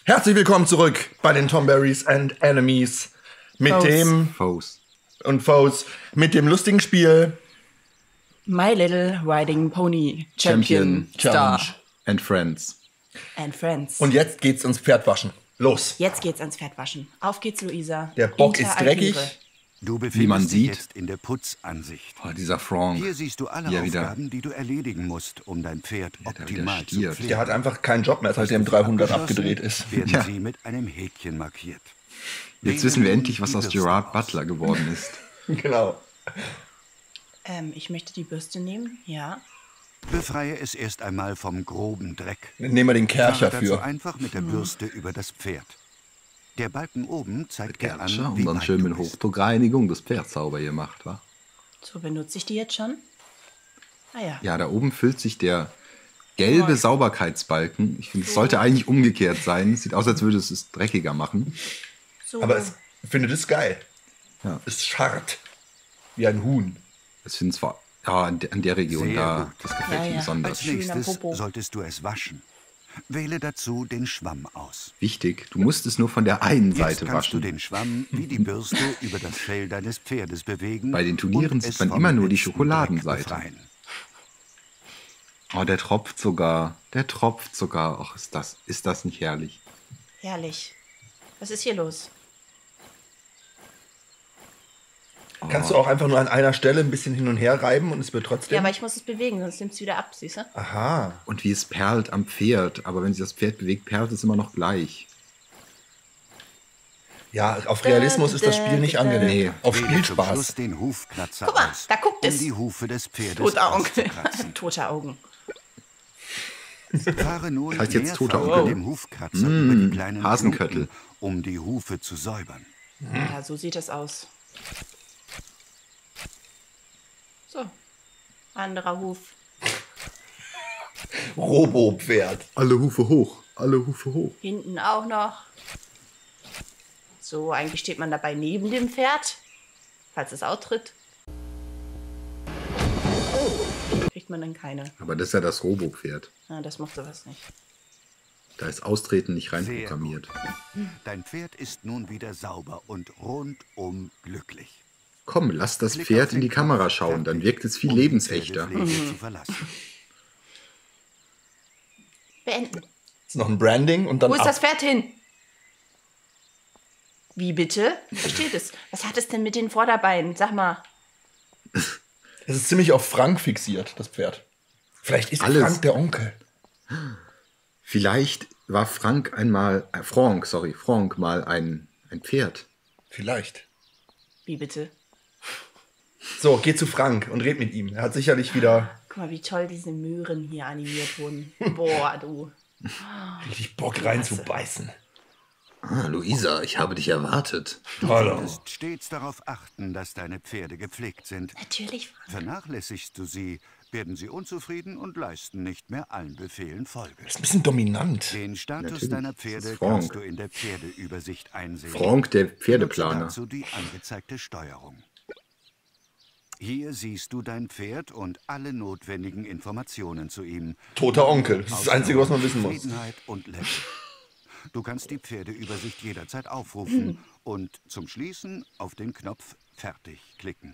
Herzlich willkommen zurück bei den Tomberries and Enemies mit Foes. mit dem lustigen Spiel My Little Riding Pony Champion Star Challenge And Friends. and Friends. und jetzt geht's ins Pferdwaschen. Los. Jetzt geht's ans Pferdwaschen. Auf geht's, Luisa. Der Bock ist dreckig. Du Wie man befindest dich sieht. jetzt in der Putzansicht. Oh, dieser Frank. Hier siehst du alle Hier wieder. Aufgaben, die du erledigen musst, um dein Pferd da wieder optimal zu stiert. pflegen. Der hat einfach keinen Job mehr, seit er im 300 abgedreht ist. Werden Ja. sie mit einem Häkchen markiert. Jetzt Wähle wissen wir nun endlich, was die aus Bürste Gerard aus. Butler geworden ist. Genau. Ich möchte die Bürste nehmen, ja. Befreie es erst einmal vom groben Dreck. Nehmen wir den Kercher Fahre dazu für. einfach mit der Bürste über das Pferd. Der Balken oben zeigt dir Kercher an, und wie dann weit schön du mit bist. Hochdruckreinigung das Pferd sauber gemacht, wa? So, benutze ich die jetzt schon? Ah ja. Ja, da oben füllt sich der gelbe Sauberkeitsbalken. Ich finde, es sollte eigentlich umgekehrt sein. Sieht aus, als würde es dreckiger machen. So. Aber ich finde das geil. Ja. Es scharrt wie ein Huhn. Ich finde zwar, ja, an der Region Sehr da, gut. das gefällt Ja, mir ja. besonders. Als Schön am nächstes Popo. solltest du es waschen. Wähle dazu den Schwamm aus. Wichtig, du musst es nur von der einen Jetzt Seite kannst du waschen. den Schwamm wie die Bürste über das Fell deines Pferdes bewegen. Bei den Turnieren und sieht es man vom immer nur die letzten Schokoladenseite. Dreck befreien. Oh, der tropft sogar. Der tropft sogar. Ach, ist das nicht herrlich? Herrlich. Was ist hier los? Kannst du auch einfach nur an einer Stelle ein bisschen hin und her reiben und es wird trotzdem... Ja, aber ich muss es bewegen, sonst nimmt es wieder ab, siehst du? Aha. Und wie es perlt am Pferd. Aber wenn sich das Pferd bewegt, perlt es immer noch gleich. Ja, auf Realismus ist das Spiel nicht angelegt. Nee. Auf Wähle zum Schluss Spielspaß. den Hufkratzer Guck mal, aus, da guckt um es. die Hufe des Pferdes Toter Onkel. auszukratzen. Tote Augen. Fahre nun Heißt jetzt toter mehrfach Onkel? mit dem Hufkratzer über die kleinen Hasenköttel. Knoten, um die Hufe zu säubern. Ja, so sieht es aus. So. Anderer Huf. Robo-Pferd. Alle Hufe hoch. Alle Hufe hoch. Hinten auch noch. So, eigentlich steht man dabei neben dem Pferd, falls es austritt. Kriegt man dann keine. Aber das ist ja das Robo-Pferd. Ja, das macht sowas nicht. Da ist Austreten nicht Sehr reinprogrammiert. Dein Pferd ist nun wieder sauber und rundum glücklich. Komm, lass das Klick Pferd auf in die den Kamera Knopf schauen, dann fertig, wirkt es viel um die lebensechter. Pferdepflege zu verlassen. Beenden. Ist noch ein Branding und dann Wo ist ab. das Pferd hin? Wie bitte? Versteht es. Was hat es denn mit den Vorderbeinen? Sag mal. Es ist ziemlich auf Frank fixiert, das Pferd. Vielleicht ist Alles. Frank der Onkel. Vielleicht war Frank mal ein Pferd. Vielleicht. Wie bitte? So, geh zu Frank und red mit ihm. Er hat sicherlich wieder Guck mal, wie toll diese Möhren hier animiert wurden. Boah, du. richtig Bock reinzubeißen. Ah, Luisa, ich habe dich erwartet. Hallo. solltest stets darauf achten, dass deine Pferde gepflegt sind. Natürlich, Frank. Vernachlässigst du sie, werden sie unzufrieden und leisten nicht mehr allen Befehlen Folge. Ist ein bisschen dominant. Den Status Natürlich, deiner das Pferde ist Frank. kannst du in der Pferdeübersicht einsehen. Frank, der Nutze Pferdeplaner. dazu die angezeigte Steuerung. Hier siehst du dein Pferd und alle notwendigen Informationen zu ihm. Toter Onkel. Das ist das Einzige, was man wissen muss. Zufriedenheit und Level. Du kannst die Pferdeübersicht jederzeit aufrufen und zum Schließen auf den Knopf Fertig klicken.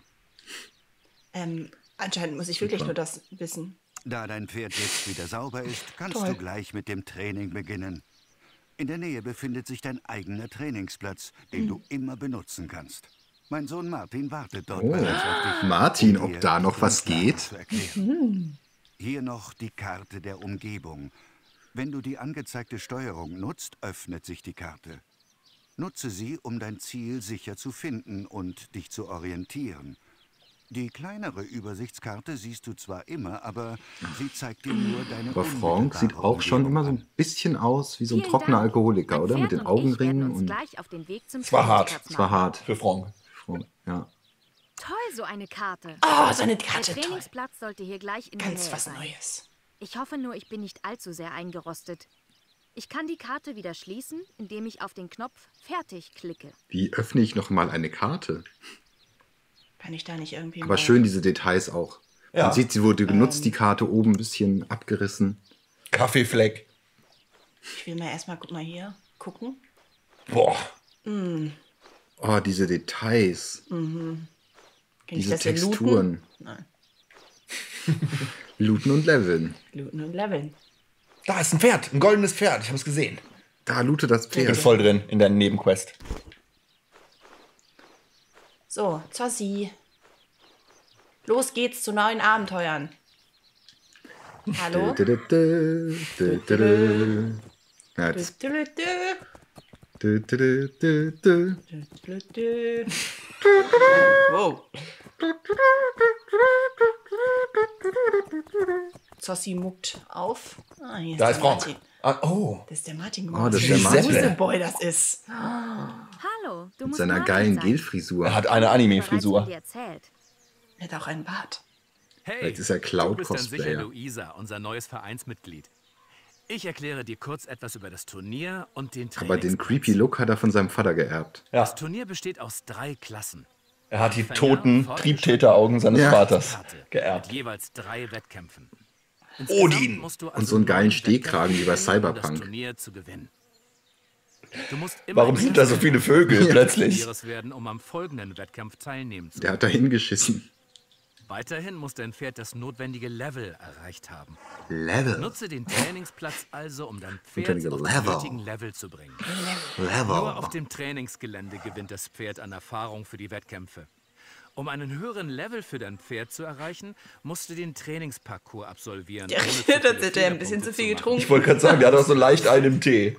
Anscheinend muss ich wirklich nur das wissen. Da dein Pferd jetzt wieder sauber ist, kannst Toll. du gleich mit dem Training beginnen. In der Nähe befindet sich dein eigener Trainingsplatz, den du immer benutzen kannst. Mein Sohn Martin wartet dort bereits auf dich. Martin, um ob dir da noch die was Grundlagen geht? zu erklären. Hier noch die Karte der Umgebung. Wenn du die angezeigte Steuerung nutzt, öffnet sich die Karte. Nutze sie, um dein Ziel sicher zu finden und dich zu orientieren. Die kleinere Übersichtskarte siehst du zwar immer, aber sie zeigt dir nur deine Aber Frank sieht unmittelbare auch schon immer so Umgebung ein bisschen aus wie so ein Vielen trockener Dank. Alkoholiker, Mein oder? Mit Pferd den und ich werden Augenringen uns und gleich auf den Weg zum Es war hart. Trainingsplatz es war machen. hart. Für Frank. Frank, ja. Toll, so eine Karte. Oh, so eine Der Karte, toll. Trainingsplatz sollte hier gleich in der Ganz Nähe was sein. Neues. Ich hoffe nur, ich bin nicht allzu sehr eingerostet. Ich kann die Karte wieder schließen, indem ich auf den Knopf Fertig klicke. Wie öffne ich noch mal eine Karte? Kann ich da nicht irgendwie Aber mal... schön diese Details auch. Ja. Man sieht, sie wurde genutzt, die Karte oben ein bisschen abgerissen. Kaffeefleck. Ich will mir erstmal, guck mal hier, gucken. Boah. Oh, diese Details. Kann ich Diese das denn looten? Texturen. Nein. Looten und leveln. Looten und leveln. Da ist ein Pferd, ein goldenes Pferd. Ich habe es gesehen. Da, loote das Ich bin Pferd. voll drin in der Nebenquest. So, Zossi. Los geht's zu neuen Abenteuern. Hallo? Ja, jetzt. Dü, dü, dü, dü, dü, dü. Wow. Zossi muckt auf. Ah, hier Da ist ist der Frank. Martin. Ah, oh. Das ist der Martin. Oh, das ist der Wie Martin. Seppel. Boy, das ist. Hallo, du Mit musst seiner Martin geilen sein. Gelfrisur. Er hat eine Bereits von Anime-Frisur. dir erzählt. Er hat auch einen Bart. Hey, Vielleicht ist er du bist dann sicher Cloud-Cosplayer. Luisa, unser neues Vereinsmitglied. Ich erkläre dir kurz etwas über das Turnier und den Aber den Trainingsplatz. creepy Look hat er von seinem Vater geerbt. Ja, Das Turnier besteht aus 3 Klassen. er hat die Anfänger, toten Fortgeschrittene Triebtäteraugen seines Ja. Vaters Karte Mit geerbt. jeweils 3 Wettkämpfen. Odin! Musst du Und so einen geilen 9 Stehkragen wie bei Wettkämpfe gewinnen, um Cyberpunk. Das Turnier zu gewinnen. Du musst immer Warum sind da so viele Vögel plötzlich? Turnieres werden, um am folgenden Wettkampf teilnehmen zu Der können. hat da hingeschissen. Weiterhin muss dein Pferd das notwendige Level erreicht haben. Level. Nutze den Trainingsplatz also, um dein Pferd Notwendige auf Level. den nötigen Level zu bringen. Nur auf Level. dem Trainingsgelände gewinnt das Pferd an Erfahrung für die Wettkämpfe. Um einen höheren Level für dein Pferd zu erreichen, musst du den Trainingsparcours absolvieren. Der ohne zu redet, viele als hätte er ein bisschen Fehlerpunkte zu viel zu machen. getrunken. Ich wollte gerade sagen, der hat auch so leicht einen im Tee.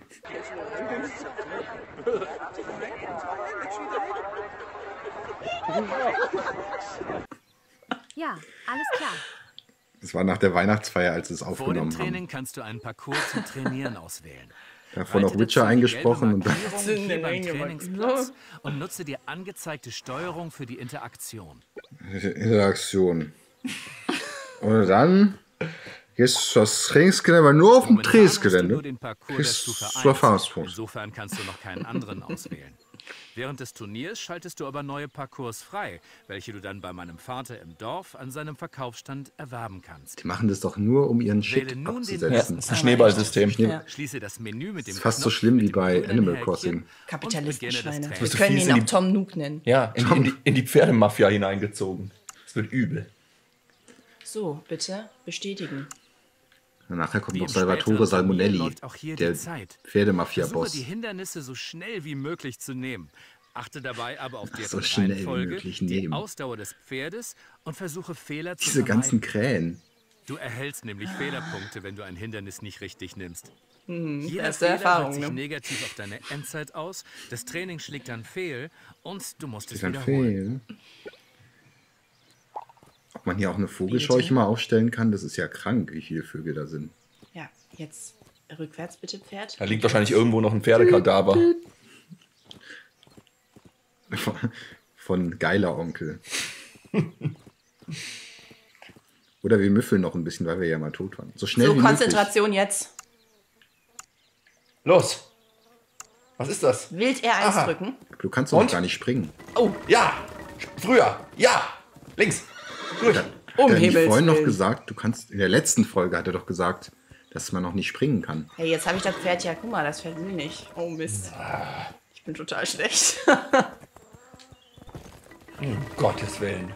Ja, alles klar. Das war nach der Weihnachtsfeier, als sie es Vor dem aufgenommen Training haben. kannst du einen Parcours zum Trainieren auswählen. Davon noch Halte Witcher dazu die eingesprochen und gelbe dann Markierung hier beim Eingemacht. Trainingsplatz und nutze die angezeigte Steuerung für die Interaktion. Interaktion. Und dann jetzt das Trainingsgelände, aber nur auf dem Momentan hast du nur Trainingsgelände. den Parcours, Bis das du zur vereinst. Erfahrungspunkt. Insofern kannst du noch keinen anderen auswählen. Während des Turniers schaltest du aber neue Parcours frei, welche du dann bei meinem Vater im Dorf an seinem Verkaufsstand erwerben kannst. Die machen das doch nur, um ihren Wähle Shit nun den Ja, abzusetzen. das ist ein Schneeballsystem. Ja. Schließe das Menü mit dem ist fast so Knopf schlimm mit wie dem bei grünen Animal Häkchen Crossing. und beginne das Kapitalistenschweine. Training. Bist du Wir können fies ihn in auch die- Tom Nook nennen. Ja, in die Pferdemafia hineingezogen. Das wird übel. So, bitte bestätigen. Nachher kommt Wie noch im Salvatore späteren Turnier Salmonelli, läuft auch hier der die Zeit. Versuche Pferdemafia-Boss. die Hindernisse so schnell wie möglich zu nehmen. Achte dabei aber auf deren so schnell wie Reihenfolge, möglich die nehmen. Ausdauer des Pferdes und versuche Fehler zu Diese ganzen vermeiden. Krähen. Du erhältst nämlich Fehlerpunkte, wenn du ein Hindernis nicht richtig nimmst. Jeder erste Fehler Erfahrung, wirkt sich ne? negativ auf deine Endzeit aus, das Training schlägt dann fehl und du musst es Dann wiederholen. fehlen. Ob man hier auch eine Vogelscheuche mal aufstellen kann, das ist ja krank, wie viele Vögel da sind. Ja, jetzt rückwärts bitte, Pferd. Da liegt wahrscheinlich irgendwo noch ein Pferdekadaver. Von geiler Onkel. Oder wir müffeln noch ein bisschen, weil wir ja mal tot waren. So schnell So, wie möglich. Konzentration jetzt. Los! Was ist das? Wild R1 Aha. drücken. Du kannst doch Und? noch gar nicht springen. Oh, ja! Früher! Ja! Links! Durch! Hat er nicht Himmels vorhin noch Willen. gesagt, du kannst, in der letzten Folge hat er doch gesagt, dass man noch nicht springen kann. Hey, jetzt habe ich das Pferd ja. Guck mal, das Pferd will nicht. Oh Mist. Ich bin total schlecht. Um Gottes Willen.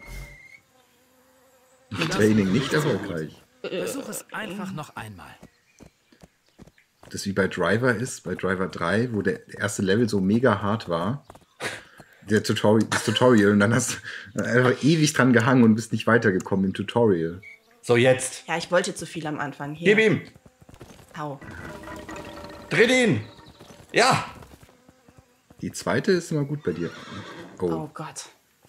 Training nicht erfolgreich. Versuch es einfach noch einmal. Das wie bei Driver ist, bei Driver 3, wo der erste Level so mega hart war. Das Tutorial, und dann hast du einfach ewig dran gehangen und bist nicht weitergekommen im Tutorial. So, jetzt. Ja, ich wollte zu viel am Anfang. Hier. Gib ihm! Au. Dreh ihn! Ja! Die zweite ist immer gut bei dir. Oh Oh, Gott.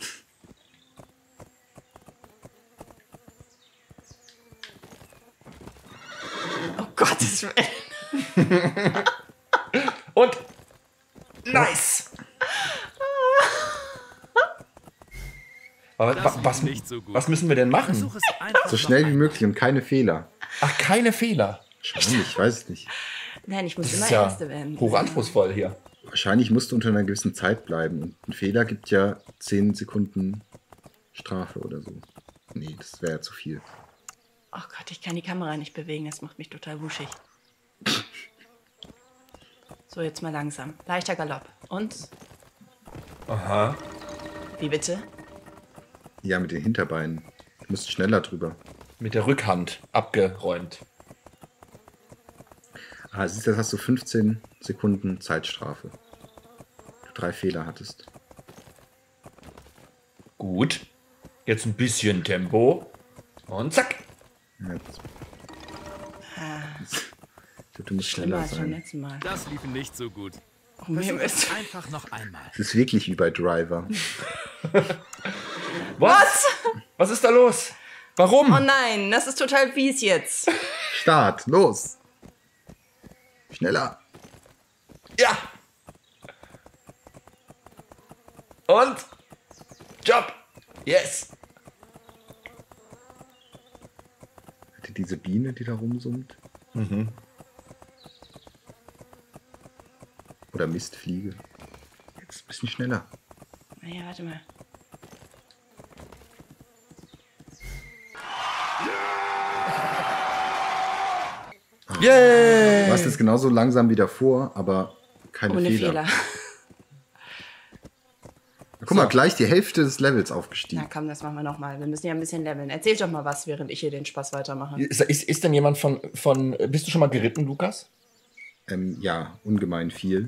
Oh Gottes Willen. Und nice! Aber Das was, ist nicht so gut. was müssen wir denn machen? Versuch es einfach so noch schnell wie einmal. möglich und keine Fehler. Ach, keine Fehler. Wahrscheinlich, ich weiß es nicht. Nein, ich muss Das immer ist ja Erste werden. hochanspruchsvoll hier. Wahrscheinlich musst du unter einer gewissen Zeit bleiben. Und ein Fehler gibt ja 10 Sekunden Strafe oder so. Nee, das wäre ja zu viel. Oh Gott, ich kann die Kamera nicht bewegen. Das macht mich total wuschig. So, jetzt mal langsam. Leichter Galopp. Und? Aha. Wie bitte? Ja, mit den Hinterbeinen. Du musst schneller drüber. Mit der Rückhand abgeräumt. Ah, siehst du, das hast du 15 Sekunden Zeitstrafe. Du 3 Fehler hattest. Gut. Jetzt ein bisschen Tempo. Und zack. Jetzt. Ich glaub, du musst Schlimmer schneller als beim sein. letzten Mal. Das lief nicht so gut. Oh, mir Versuch es ist... einfach noch einmal. Das ist wirklich wie bei Driver. Was? Was ist da los? Warum? Oh nein, das ist total fies jetzt. Start, los! Schneller! Ja. Und? Job. Yes. Hatte diese Biene, die da rumsummt? Oder Mistfliege. Jetzt ein bisschen schneller. Naja, warte mal. Yay. Du warst jetzt genauso langsam wie davor, aber keine Ohne Fehler. Fehler. Guck mal, gleich die Hälfte des Levels aufgestiegen. Na komm, das machen wir nochmal. Wir müssen ja ein bisschen leveln. Erzähl doch mal was, während ich hier den Spaß weitermache. Ist denn jemand von. Bist du schon mal geritten, Lukas? Ja, ungemein viel.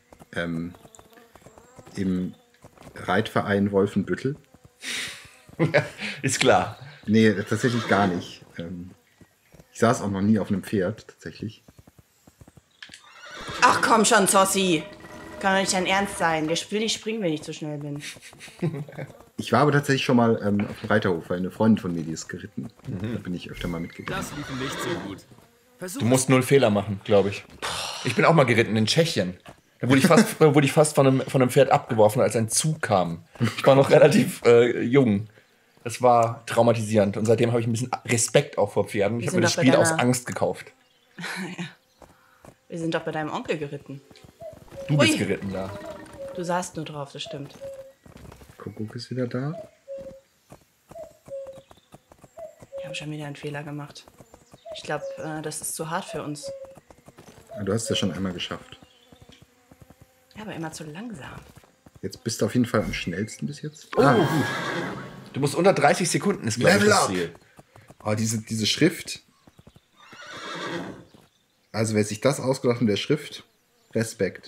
Im Reitverein Wolfenbüttel. Ist klar. Nee, tatsächlich gar nicht. Ich saß auch noch nie auf einem Pferd, tatsächlich. Ach komm schon, Zossi. Kann doch nicht dein Ernst sein. Der will nicht springen, wenn ich zu schnell bin. Ich war aber tatsächlich schon mal auf dem Reiterhof, weil eine Freundin von mir, die ist geritten. Da bin ich öfter mal mitgegangen. Das lief nicht so gut. Versuch Du musst 0 Fehler machen, glaube ich. Ich bin auch mal geritten in Tschechien. Da wurde ich fast von einem Pferd abgeworfen, als ein Zug kam. Ich war noch relativ jung. Das war traumatisierend. Und seitdem habe ich ein bisschen Respekt auch vor Pferden. Ich habe mir das sind doch bei Spiel aus deiner- Angst gekauft. Wir sind doch bei deinem Onkel geritten. Du bist Ui. geritten da. Du saßt nur drauf, das stimmt. Kuckuck ist wieder da. Wir haben schon wieder einen Fehler gemacht. Ich glaube, das ist zu hart für uns. Du hast es ja schon einmal geschafft. Ja, aber immer zu langsam. Jetzt bist du auf jeden Fall am schnellsten bis jetzt. Oh, gut. Du musst unter 30 Sekunden ist, glaube ich, Level das up. Ziel. Oh, diese Schrift. Also wer sich das ausgedacht hat mit der Schrift, Respekt.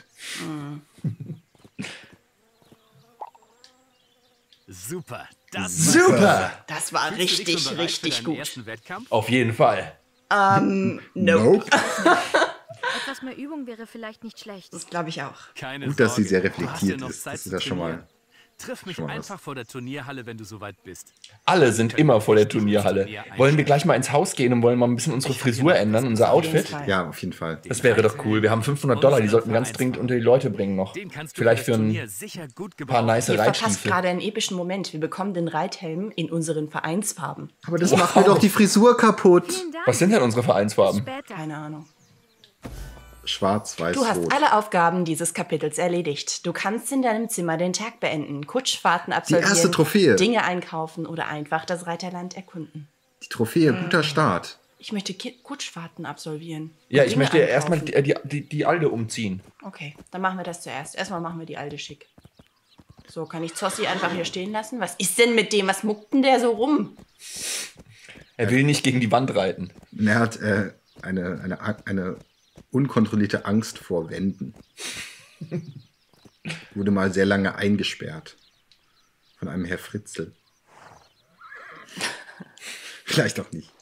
Super. Das Super! Das war Fühlst du dich richtig, schon bereit für richtig deinen gut. ersten Wettkampf? Auf jeden Fall. Nope. Etwas mehr Übung wäre vielleicht nicht schlecht. Das glaube ich auch. Keine Gut, dass sie Sorge, sehr du hast reflektiert noch ist. Zeit Das zu ist ja schon mal- trainieren. Triff mich schon mal was. einfach vor der Turnierhalle, wenn du soweit bist. Alle sind immer vor der Turnierhalle. Wollen wir gleich mal ins Haus gehen und wollen mal ein bisschen unsere Frisur ändern, unser Auf jeden Outfit? Fall. Ja, auf jeden Fall. Das wäre doch cool. Wir haben $500, die sollten wir ganz dringend unter die Leute bringen noch. Den kannst du Vielleicht für für das ein Turnier sicher gut paar gebrauchen. nice Ihr verpasst Reitstiefel. gerade einen epischen Moment. Wir bekommen den Reithelm in unseren Vereinsfarben. Aber das macht mir doch die Frisur kaputt. Vielen Dank. Was sind denn unsere Vereinsfarben? Später. Keine Ahnung. Schwarz, weiß, Du hast rot. alle Aufgaben dieses Kapitels erledigt. Du kannst in deinem Zimmer den Tag beenden, Kutschfahrten absolvieren, erste Trophäe. Dinge einkaufen oder einfach das Reiterland erkunden. Die Trophäe, guter Start. Ich möchte Kutschfahrten absolvieren. Ja, und ich Dinge möchte erstmal einkaufen. die Alde umziehen. Okay, dann machen wir das zuerst. Erstmal machen wir die alte schick. So, kann ich Zossi einfach hier stehen lassen? Was ist denn mit dem? Was muckt denn der so rum? Er will nicht gegen die Wand reiten. Und er hat eine unkontrollierte Angst vor Wänden. Wurde mal sehr lange eingesperrt. Von einem Herr Fritzl. Vielleicht auch nicht.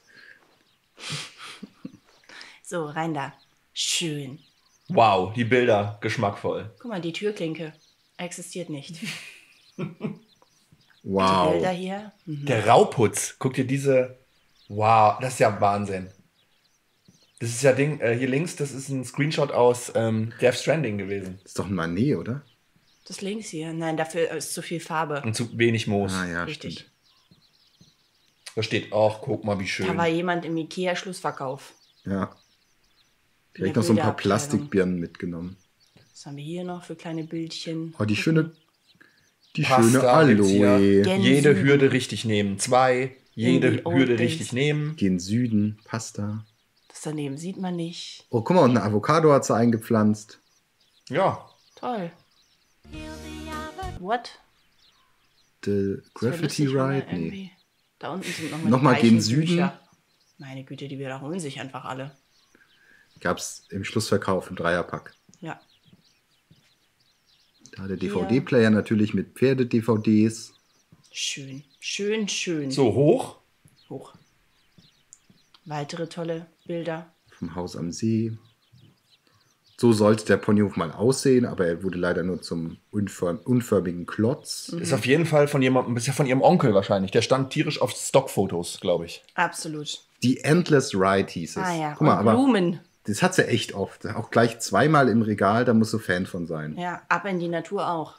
So, rein da. Schön. Wow, die Bilder, geschmackvoll. Guck mal, die Türklinke existiert nicht. Die Wow. Bilder hier. Der Rauputz, guck dir diese. Wow, das ist ja Wahnsinn. Das ist ja Ding, hier links, das ist ein Screenshot aus Death Stranding gewesen. Das ist doch ein Manet, oder? Das links hier. Nein, dafür ist zu viel Farbe. Und zu wenig Moos. Ah ja, Richtig. stimmt. Da steht, ach, guck mal, wie schön. Da war jemand im Ikea-Schlussverkauf. Ja. Vielleicht noch so ein paar Bilderabteilung. Plastikbirnen mitgenommen. Was haben wir hier noch für kleine Bildchen? Oh, die schöne Pasta gibt's hier. Aloe. Gen Jede Süden. Hürde richtig nehmen. 2. Jede die Old Hürde Days. richtig nehmen. Gen Süden, Pasta. Das daneben sieht man nicht. Oh, guck mal, und eine Avocado hat sie eingepflanzt. Ja. Toll. What? The Das wär Graffiti lustig, wenn Ride? wir Nee. irgendwie- Da unten sind Nochmal die gen Zeichenbücher. Süden. Meine Güte, die wiederholen sich einfach alle. Gab es im Schlussverkauf im Dreierpack. Ja. Da der DVD-Player natürlich mit Pferde-DVDs. Schön. Schön, schön. So hoch. Hoch. Weitere tolle Bilder. Vom Haus am See. So sollte der Ponyhof mal aussehen, aber er wurde leider nur zum unförmigen Klotz. Ist auf jeden Fall von jemandem, ist ja von ihrem Onkel wahrscheinlich. Der stand tierisch auf Stockfotos, glaube ich. Absolut. Die Endless Ride hieß es. Ah ja, Guck mal, und aber Blumen. das hat sie echt oft. Auch gleich zweimal im Regal, da musst du Fan von sein. Ja, ab in die Natur auch.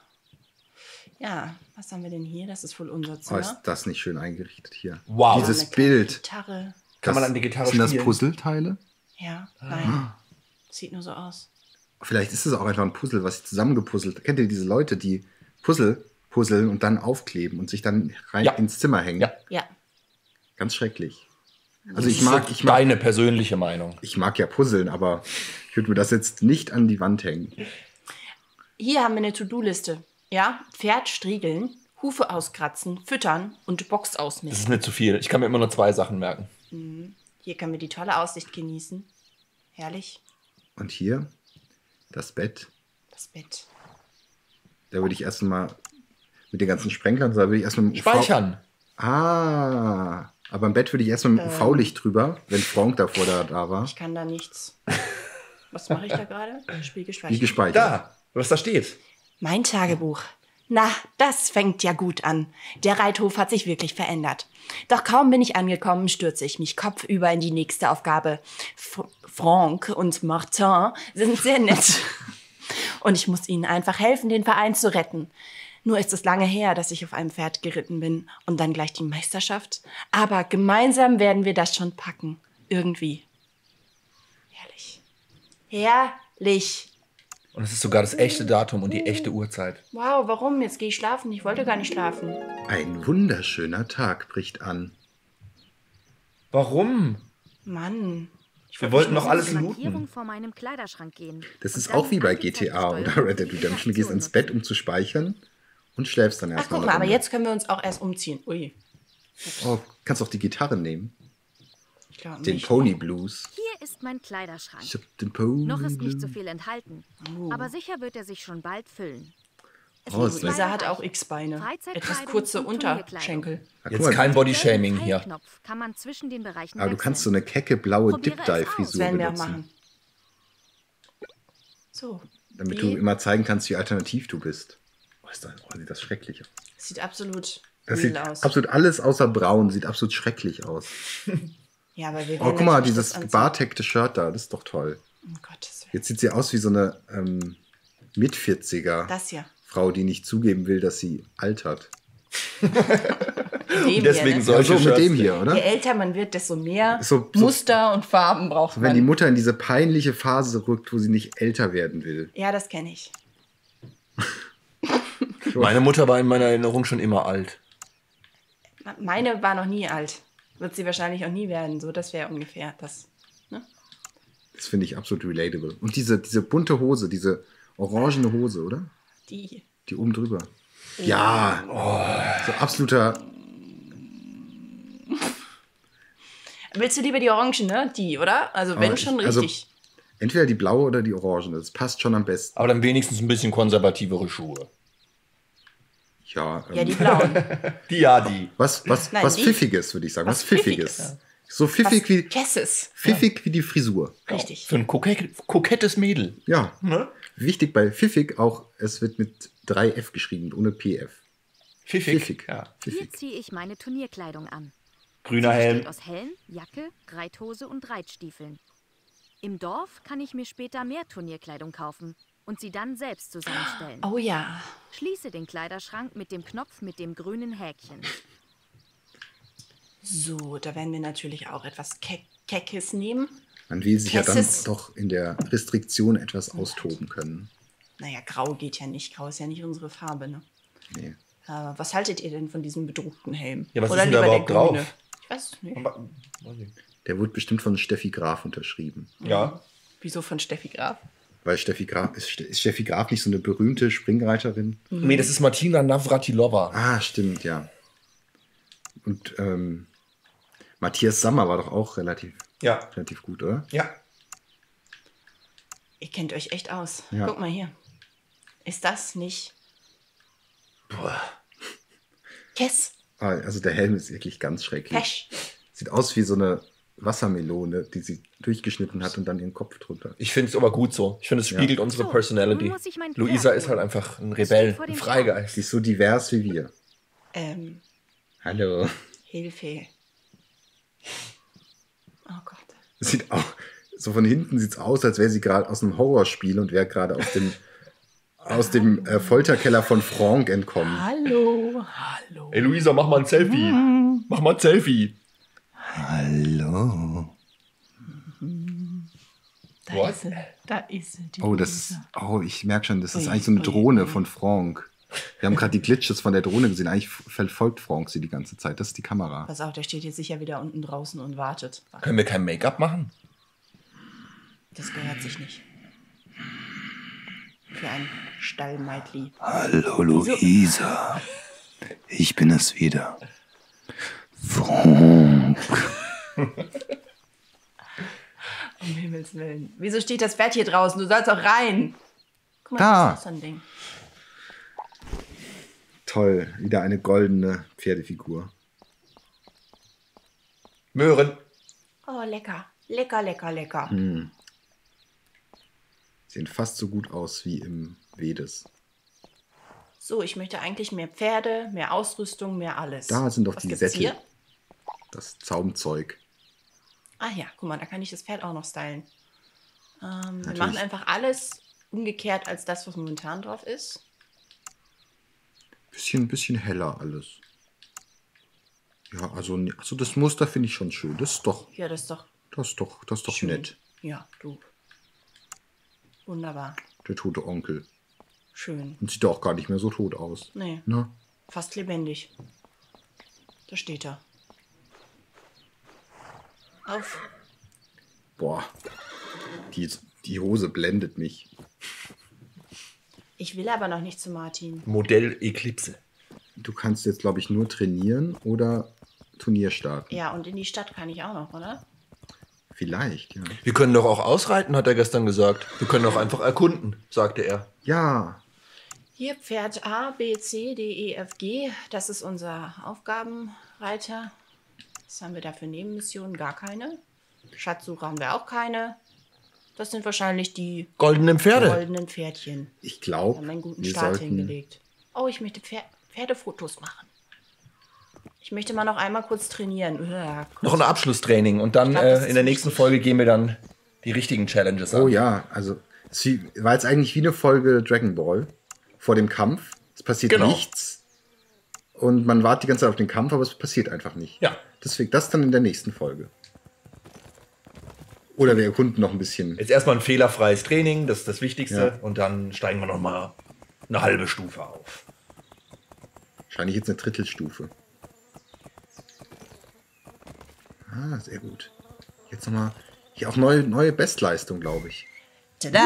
Ja, was haben wir denn hier? Das ist wohl unser Oh, Zimmer. ist das nicht schön eingerichtet hier. Wow. Dieses Eine kleine Bild. Gitarre. Kann man an die Gitarre Sind das spielen? Puzzleteile? Ja, nein. Sieht nur so aus. Vielleicht ist es auch einfach ein Puzzle, was sie zusammengepuzzelt. Kennt ihr diese Leute, die puzzeln und dann aufkleben und sich dann rein Ja. ins Zimmer hängen? Ja. Ja. Ganz schrecklich. Also Das ist deine persönliche Meinung. ich mag ja puzzeln, aber ich würde mir das jetzt nicht an die Wand hängen. Hier haben wir eine To-Do-Liste. Ja, Pferd striegeln, Hufe auskratzen, füttern und Box Das ausmisten. ist mir zu viel. Ich kann mir immer nur 2 Sachen merken. Hier können wir die tolle Aussicht genießen. Herrlich. Und hier das Bett. Das Bett. Da würde ich erst mal mit den ganzen Sprenklern, da würde ich erst mal mit Speichern. Aber im Bett würde ich erstmal mit UV-Licht drüber, wenn Frank davor da war. Ich kann da nichts. Was mache ich da gerade? Spiel Wie gespeichert. gespeichert. Da, was da steht. Mein Tagebuch. Na, das fängt ja gut an. Der Reithof hat sich wirklich verändert. Doch kaum bin ich angekommen, stürze ich mich kopfüber in die nächste Aufgabe. Franck und Martin sind sehr nett. Und ich muss ihnen einfach helfen, den Verein zu retten. Nur ist es lange her, dass ich auf einem Pferd geritten bin und dann gleich die Meisterschaft. Aber gemeinsam werden wir das schon packen. Irgendwie. Herrlich. Herrlich. Und es ist sogar das echte Datum und die echte Uhrzeit. Wow, warum? Jetzt gehe ich schlafen. Ich wollte gar nicht schlafen. Ein wunderschöner Tag bricht an. Warum? Mann. Wir wollten noch alles Zur Markierung looten. vor meinem Kleiderschrank gehen. Das Und ist dann auch wie bei angezeigte GTA oder Steuerung Red Dead für Redemption. Du gehst Reaktion ins Bett, nutzen. um zu speichern und schläfst dann Ach, erstmal. guck mal, aber jetzt können wir uns auch erst umziehen. Ui, Oh, kannst auch die Gitarre nehmen. ich glaube Den nicht. Pony Blues. Hier ist mein Kleiderschrank. Ich hab den Pony Noch ist nicht Blues. so viel enthalten. Aber sicher wird er sich schon bald füllen. Oh, ist Luisa hat auch X-Beine. Freizeitkleidung Etwas kurze und Unterschenkel. Ah, guck Jetzt mal, kein Bodyshaming hier. Knopf kann man zwischen den Bereichen aber du kannst so wechseln. eine kecke blaue Probiere Dip es Dive aus. Das Frisur werden wir auch benutzen. machen. So. Damit Wie? du immer zeigen kannst, wie alternativ du bist. Sieht das schrecklich aus. Sieht absolut Das real sieht aus. absolut alles außer braun, sieht absolut schrecklich aus. Ja, aber wir Oh, werden guck mal, natürlich dieses das anziehen. barteckte Shirt da, das ist doch toll. Um Gottes Willen. Jetzt sieht sie aus wie so eine Mit-40er Das hier. Frau, die nicht zugeben will, dass sie altert. Dem deswegen hier, so- ne? Ja, so Solche mit dem Shirts, hier, Je oder? älter man wird, desto mehr So- Muster und Farben braucht Wenn die man. Mutter in diese peinliche Phase rückt, wo sie nicht älter werden will. Ja, das kenne ich. Meine Mutter war in meiner Erinnerung schon immer alt. Meine war noch nie alt. Wird sie wahrscheinlich auch nie werden. So, das wäre ungefähr das. Das finde ich absolut relatable. Und diese bunte Hose, diese orangene Hose, oder? Die. Die oben drüber. Ja, so absoluter. Willst du lieber die Orange, ne? Die, oder? Also wenn Aber schon also- richtig. Entweder die blaue oder die orangene. Das passt schon am besten. Aber dann wenigstens ein bisschen konservativere Schuhe. Ja, Ja, die blauen. Die. was Nein, die- Pfiffiges, würde ich sagen. Was Pfiffiges. Pfiffiges. So pfiffig wie, Kesses. pfiffig wie die Frisur. Richtig. Für ein kokettes Mädel. Ja. Ne? Wichtig bei pfiffig auch, es wird mit 3F geschrieben, ohne PF. Pfiffig. Ja. Hier Pfiffig. ziehe ich meine Turnierkleidung an. Grüner Sie Helm. besteht aus Helm, Jacke, Reithose und Reitstiefeln. Im Dorf kann ich mir später mehr Turnierkleidung kaufen und sie dann selbst zusammenstellen. Oh ja. Schließe den Kleiderschrank mit dem Knopf mit dem grünen Häkchen. So, da werden wir natürlich auch etwas Keckes nehmen. Man will sich ja dann Kesses. doch in der Restriktion etwas austoben können. Naja, grau geht ja nicht. Grau ist ja nicht unsere Farbe, ne? Nee. Was haltet ihr denn von diesem bedruckten Helm? Ja, was Oder ist denn da lieber überhaupt der grüne? drauf? Ich weiß es nicht. Der wurde bestimmt von Steffi Graf unterschrieben. Ja. Wieso von Steffi Graf? Weil Steffi Graf, ist Steffi Graf nicht so eine berühmte Springreiterin? Nee, das ist Martina Navratilova. Ah, stimmt, ja. Und Matthias Sammer war doch auch relativ gut, oder? Ja. Ihr kennt euch echt aus. Ja. Guck mal hier. Ist das nicht... Boah. Yes. Also der Helm ist wirklich ganz schrecklich. Fesch. Sieht aus wie so eine Wassermelone, die sie durchgeschnitten hat und dann ihren Kopf drunter. Ich finde es aber gut so. Ich finde, es spiegelt unsere So, Personality. nun muss ich mein Pferd Luisa ist holen. halt einfach ein Es Rebell, steht vor ein dem Freigeist. Die ist so divers wie wir. Hallo. Hilfe. Oh Gott. Es sieht auch, so von hinten sieht es aus, als wäre sie gerade aus einem Horrorspiel und wäre gerade aus dem Folterkeller von Franck entkommen. Hallo. Ey, Luisa, mach mal ein Selfie. Mach mal ein Selfie. Hallo. Da What? ist sie. Da ist sie. Die Oh, ich merke schon, das ist Ui, eigentlich so eine ui, Drohne ui. von Franck. Wir haben gerade die Glitches von der Drohne gesehen. Eigentlich verfolgt Franck sie die ganze Zeit. Das ist die Kamera. Pass auf, der steht jetzt sicher wieder unten draußen und wartet. Können wir kein Make-up machen? Das gehört sich nicht. Für ein Stallmeitli. Hallo Luisa, ich bin es wieder. Franck. Um Himmels Willen. Wieso steht das Pferd hier draußen? Du sollst doch rein. Guck mal, Da. das ist so ein Ding. Toll, wieder eine goldene Pferdefigur. Möhren. Oh, lecker. Lecker, lecker, lecker. Sehen fast so gut aus wie im Vedes. So, ich möchte eigentlich mehr Pferde, mehr Ausrüstung, mehr alles. Da sind doch Was die gibt's Sättel. hier? Das Zaumzeug. Ah ja, guck mal, da kann ich das Pferd auch noch stylen. Wir Natürlich. machen einfach alles umgekehrt als das, was momentan drauf ist. Bisschen heller alles. Ja, also das Muster finde ich schon schön. Das ist doch Ja, das ist doch schön. Nett. Ja, du. Wunderbar. Der tote Onkel. Schön. Und sieht doch auch gar nicht mehr so tot aus. Nee, Ne? fast lebendig. Da steht er. Auf. Boah. Die Hose blendet mich. Ich will aber noch nicht zu Martin. Modell Eclipse. Du kannst jetzt, glaube ich, nur trainieren oder Turnier starten. Ja, und in die Stadt kann ich auch noch, oder? Vielleicht, ja. Wir können doch auch ausreiten, hat er gestern gesagt. Wir können doch einfach erkunden, sagte er. Ja, Hier Pferd A, B, C, D, E, F, G. Das ist unser Aufgabenreiter. Was haben wir da für Nebenmissionen? Gar keine. Schatzsuche haben wir auch keine. Das sind wahrscheinlich die Goldenen Pferde. goldenen Pferdchen. ich Wir glaube, haben einen guten wir Start sollten... hingelegt. Oh, ich möchte Pferdefotos machen. Ich möchte mal noch einmal kurz trainieren. Uah, Noch ein Abschlusstraining. Und dann Ich glaub, das ist in der nächsten wichtig. Folge gehen wir dann die richtigen Challenges an. Oh ja, also es war jetzt eigentlich wie eine Folge Dragon Ball vor dem Kampf. Es passiert Genau. nichts. Und man wartet die ganze Zeit auf den Kampf, aber es passiert einfach nicht. Ja. Deswegen das dann in der nächsten Folge. Oder wir erkunden noch ein bisschen. Jetzt erstmal ein fehlerfreies Training, das ist das Wichtigste. Ja. Und dann steigen wir noch mal eine halbe Stufe auf. Wahrscheinlich jetzt eine Drittelstufe. Ah, sehr gut. Jetzt nochmal. Hier auch neue Bestleistung, glaube ich. Tada!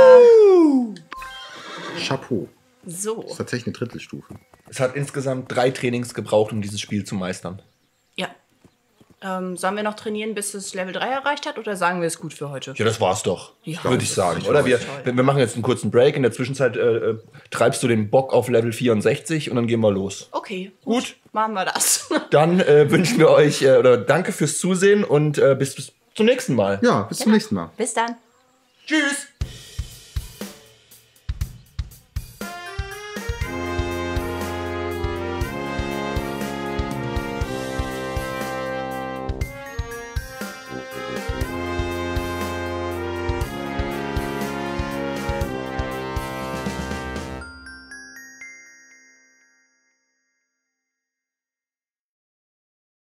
Chapeau. So, Das ist tatsächlich eine Drittelstufe. Es hat insgesamt 3 Trainings gebraucht, um dieses Spiel zu meistern. ja. Sollen wir noch trainieren, bis es Level 3 erreicht hat? Oder sagen wir es gut für heute? Ja, das war's doch, Ja. würde ich sagen. Ich Oder weiß. wir machen jetzt einen kurzen Break. In der Zwischenzeit treibst du den Bock auf Level 64 und dann gehen wir los. Okay, Gut. Machen wir das. Dann wünschen wir euch, oder danke fürs Zusehen und bis zum nächsten Mal. Ja, bis zum nächsten Mal. Bis dann. Tschüss!